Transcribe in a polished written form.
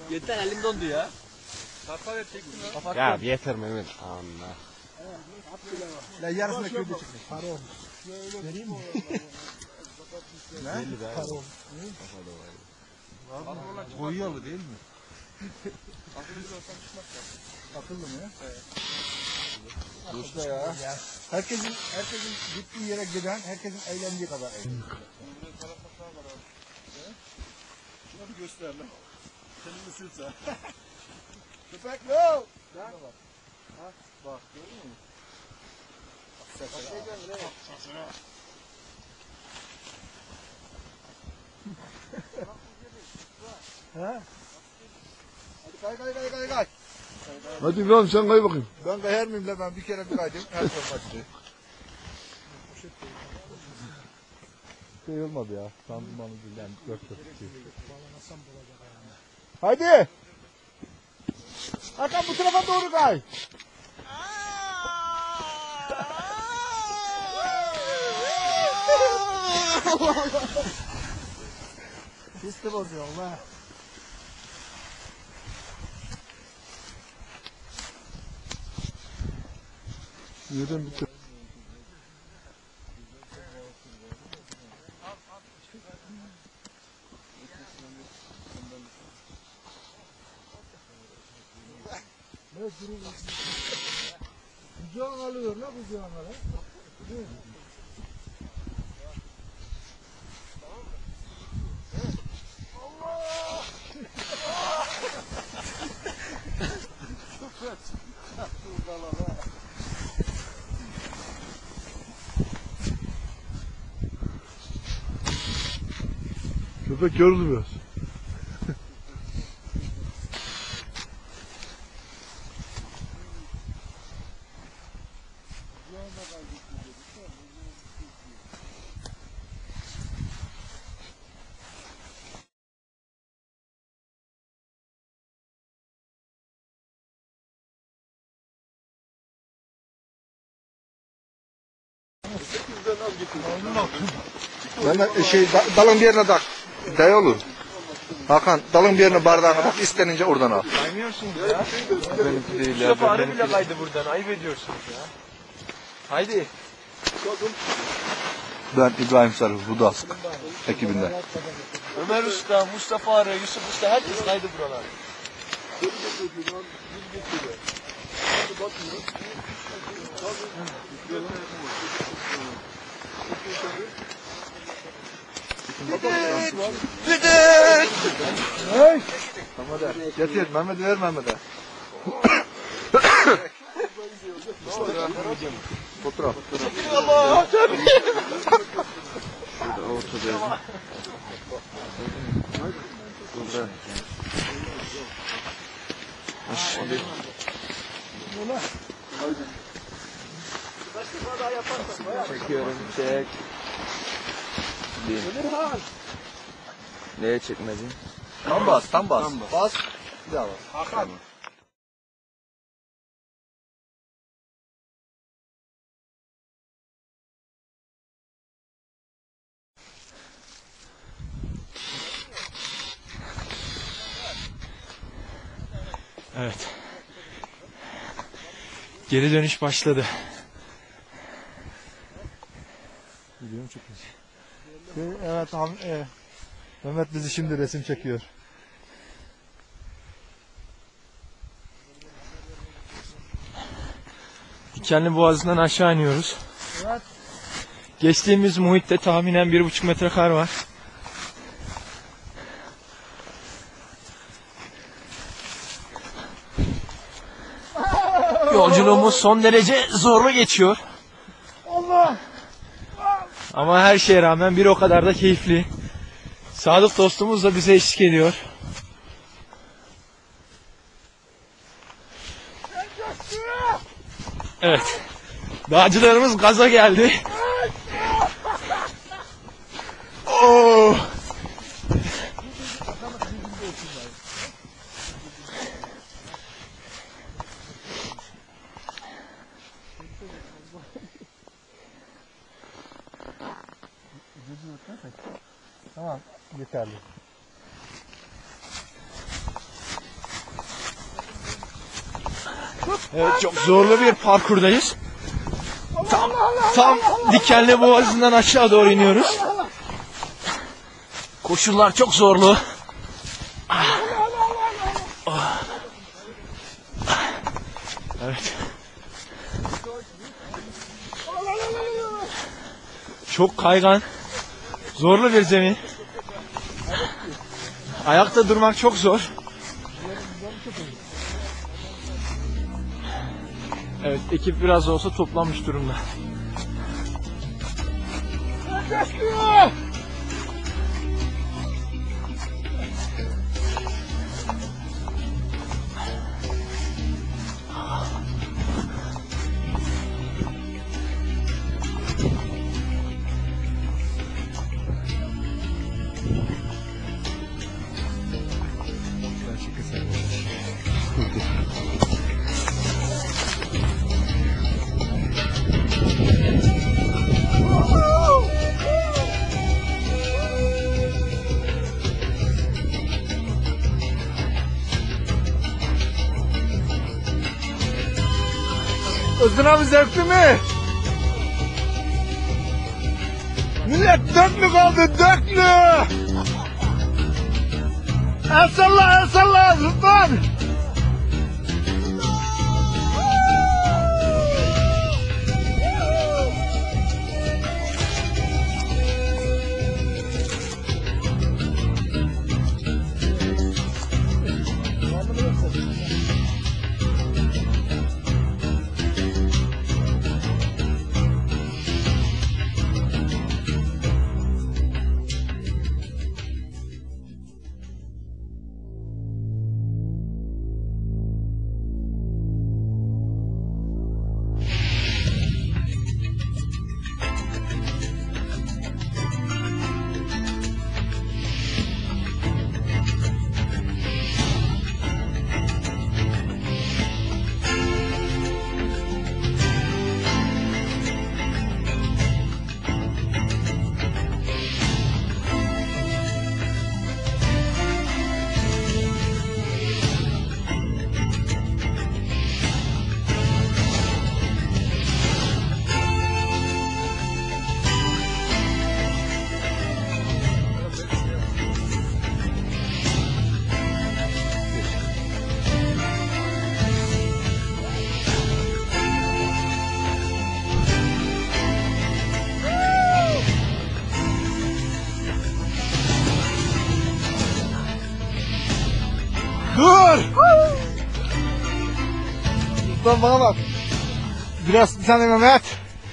Yeter elim dondu ya. Kafa ver çektim ya. Ya yeter Mehmet. Allah. La yarısına köyde çıkmış. Para olmuş. Vereyim mi? Ne? Para olmuş. Koyuyalı değil mi? Akıllı mı ya? Evet. Usta ya. Herkesin gittiği yere giden, herkesin eğlendiği kadar eğlendiği. Şuna bir göster lan. Senin ısırsa. Köpek no! Bak. Ha, bak görüyor musun? Ha? Hadi kay. Hadi İbrahim sen kay bakayım. Ben kayar mıyım la, ben bir kere bir kaydım. Her formatçı. Şey olmadı ya. Sandımanı değil yani. Hadi. Hakan bu tarafa doğru kay. Pisti bozuyor la. Yerden bitir. Ne durum? Kucağın alıyor la kucağın alıyor. Köpek yoruldu biraz. Ben dalın bir yerine tak. Day olur. Hakan dalın bir yerine bardağına bak, istenince oradan al. Kaymıyorsunuz ya. Benimki değil ya. Mustafa arı bile kaydı buradan. Ayıp ediyorsunuz ya. Haydi. Ben İbrahim Sarı, Budask ekibinden. Ömer Usta, Mustafa Arı, Yusuf Usta herkes kaydı buralar. Hey! Getir, Mehmet'e ver Mehmet'e. Fotoğraf. Allah tabii. Şurada ortadayım. Burada. Şimdi. Çekiyorum, çek. Bir. Neye çekmedin? Tam bas. Bas. Bir daha bas. Tamam. Evet. Geri dönüş başladı. Biliyorum çok iyi. Evet, Mehmet bizi şimdi resim çekiyor. Dikenli Boğazı'ndan aşağı iniyoruz. Evet. Geçtiğimiz muhitte tahminen 1,5 metre kar var. Yolculuğumuz son derece zorlu geçiyor. Allah! Ama her şeye rağmen bir o kadar da keyifli. Sadık dostumuz da bize eşlik ediyor. Evet. Dağcılarımız gaza geldi. Oo! Tamam, yeterli. Evet, çok zorlu bir parkurdayız. Tam Dikenli Boğazı'ndan aşağı doğru iniyoruz. Koşullar çok zorlu. Evet. Çok kaygan. Zorlu bir zemin. Ayakta durmak çok zor. Evet, ekip biraz da olsa toplanmış durumda. Özgün abi zevkli mi? Millet döklü kaldı, döklü! El salla Sultan! Dur! Sultan bana bak. Biraz bir tane Mehmet.